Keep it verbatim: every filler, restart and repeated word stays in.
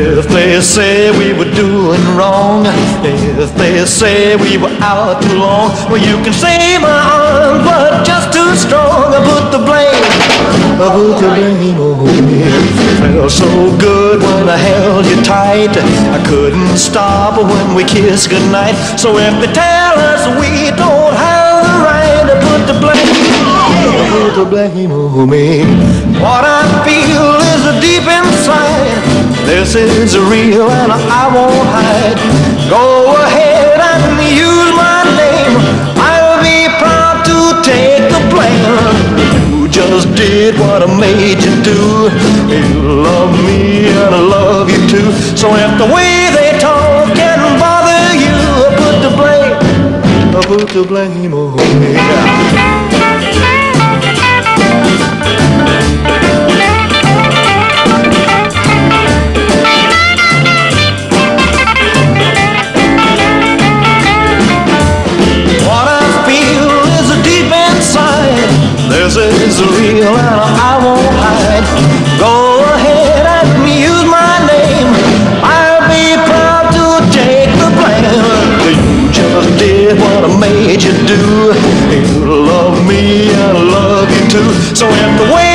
If they say we were doing wrong, if they say we were out too long, well, you can say my arms were just too strong. I put the blame, I put the blame on me. Felt so good when I held you tight. I couldn't stop when we kissed goodnight. So if they tell us we don't have the right to put the blame, I put the blame on me. What I feel is deep inside. This is real and I won't hide. Go ahead and use my name. I'll be proud to take the blame. You just did what I made you do. You love me and I love you too. So if the way they talk can bother you, I put the blame, I put the blame on me. This is real and I won't hide. Go ahead and use my name. I'll be proud to take the blame. You just did what I made you do. You love me and I love you too. So if the way